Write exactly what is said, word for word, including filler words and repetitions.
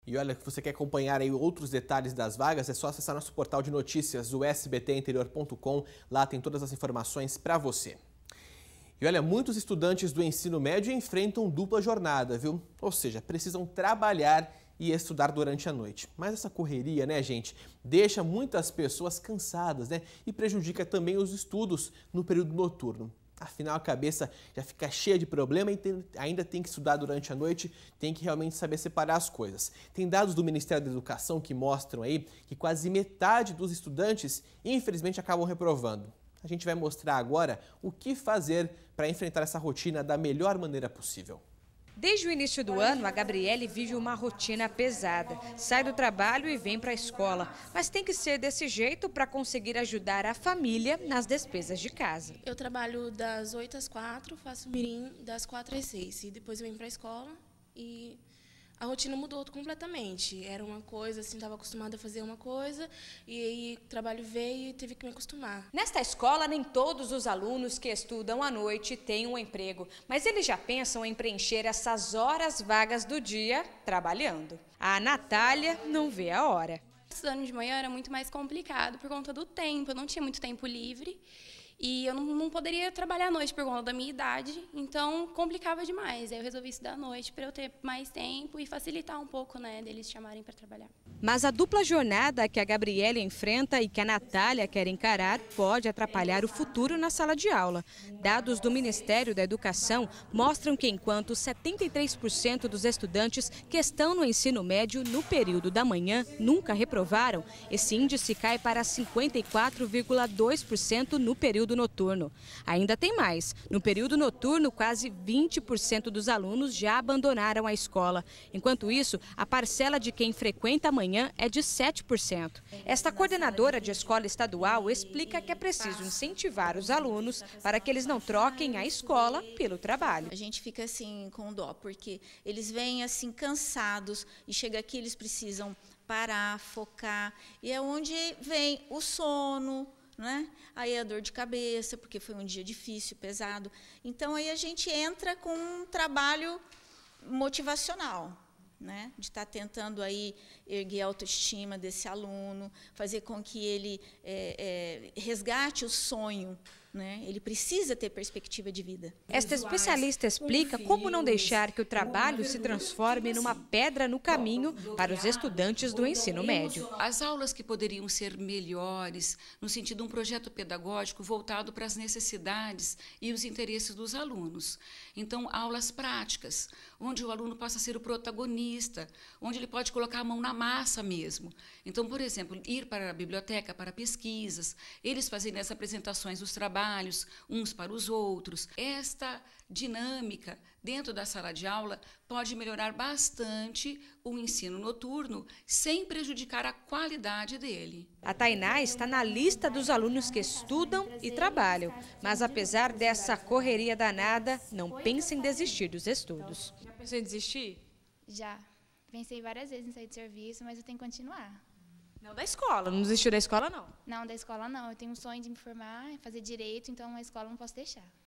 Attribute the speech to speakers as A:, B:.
A: E olha, se você quer acompanhar aí outros detalhes das vagas, é só acessar nosso portal de notícias, o s b t interior ponto com. Lá tem todas as informações para você. E olha, muitos estudantes do ensino médio enfrentam dupla jornada, viu? Ou seja, precisam trabalhar e estudar durante a noite. Mas essa correria, né, gente, deixa muitas pessoas cansadas, né? E prejudica também os estudos no período noturno. Afinal, a cabeça já fica cheia de problema e tem, ainda tem que estudar durante a noite, tem que realmente saber separar as coisas. Tem dados do Ministério da Educação que mostram aí que quase metade dos estudantes, infelizmente, acabam reprovando. A gente vai mostrar agora o que fazer para enfrentar essa rotina da melhor maneira possível.
B: Desde o início do ano, a Gabriele vive uma rotina pesada. Sai do trabalho e vem para a escola, mas tem que ser desse jeito para conseguir ajudar a família nas despesas de casa.
C: Eu trabalho das oito às quatro, faço mirim das quatro às seis e depois eu venho para a escola e a rotina mudou completamente. Era uma coisa, assim, estava acostumada a fazer uma coisa e aí o trabalho veio e teve que me acostumar.
B: Nesta escola, nem todos os alunos que estudam à noite têm um emprego, mas eles já pensam em preencher essas horas vagas do dia trabalhando. A Natália não vê a hora.
D: Estudando de manhã era muito mais complicado por conta do tempo, eu não tinha muito tempo livre. E eu não, não poderia trabalhar à noite por conta da minha idade, então complicava demais. Aí eu resolvi estudar à noite para eu ter mais tempo e facilitar um pouco, né, deles chamarem para trabalhar.
B: Mas a dupla jornada que a Gabriele enfrenta e que a Natália quer encarar pode atrapalhar o futuro na sala de aula. Dados do Ministério da Educação mostram que enquanto setenta e três por cento dos estudantes que estão no ensino médio no período da manhã nunca reprovaram, esse índice cai para cinquenta e quatro vírgula dois por cento no período noturno. Ainda tem mais. No período noturno, quase vinte por cento dos alunos já abandonaram a escola. Enquanto isso, a parcela de quem frequenta a manhã é de sete por cento. Esta coordenadora de escola estadual explica que é preciso incentivar os alunos para que eles não troquem a escola pelo trabalho.
E: A gente fica assim com dó, porque eles vêm assim cansados e chega aqui eles precisam parar, focar, e é onde vem o sono, né? Aí a dor de cabeça, porque foi um dia difícil, pesado. Então, aí a gente entra com um trabalho motivacional, né? De estar tentando aí erguer a autoestima desse aluno, fazer com que ele é, é, resgate o sonho, né? Ele precisa ter perspectiva de vida.
B: Esta especialista explica como não deixar que o trabalho se transforme numa pedra no caminho para os estudantes do ensino médio.
F: As aulas que poderiam ser melhores, no sentido de um projeto pedagógico voltado para as necessidades e os interesses dos alunos. Então, aulas práticas, onde o aluno possa ser o protagonista, onde ele pode colocar a mão na massa mesmo. Então, por exemplo, ir para a biblioteca para pesquisas, eles fazerem as apresentações dos trabalhos, uns para os outros. Esta dinâmica dentro da sala de aula pode melhorar bastante o ensino noturno, sem prejudicar a qualidade dele.
B: A Tainá está na lista dos alunos que estudam e trabalham, mas apesar dessa correria danada, não pensa em desistir dos estudos.
G: Já pensou em desistir?
H: Já. Pensei várias vezes em sair do serviço, mas eu tenho que continuar.
G: Não da escola, não desistiu da escola, não?
H: Não, da escola não. Eu tenho um sonho de me formar, fazer direito, então a escola não posso deixar.